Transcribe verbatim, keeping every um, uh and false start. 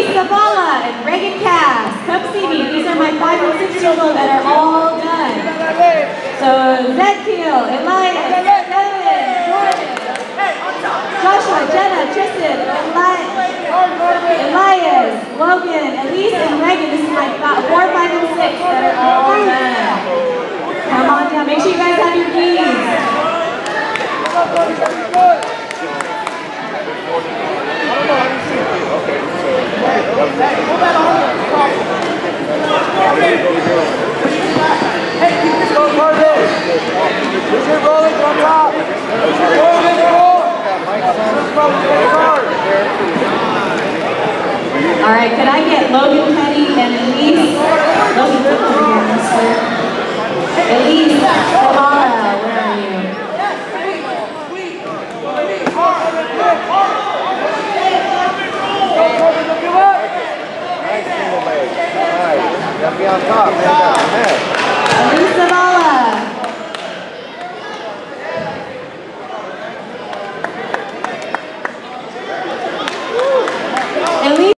Elise Zavala and Reagan Cass. Come see me. These are my five and six year olds that are all done. So Zedkiel, Elias, Devin, Jordan, Joshua, Jenna, Tristan, Eli Elias, Logan, Elise, and Reagan. This is my four, five, and six that are all done. Come on down. Make sure you guys have your keys. All right, could I get Logan Petty and Elise? Logan, come over here, mister. Elise Zavala, where are you? Nice single leg. All right, you gotta be on top, man.